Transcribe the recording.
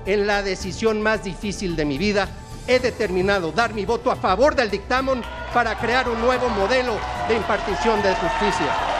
en la decisión más difícil de mi vida, he determinado dar mi voto a favor del dictamen para crear un nuevo modelo de impartición de justicia.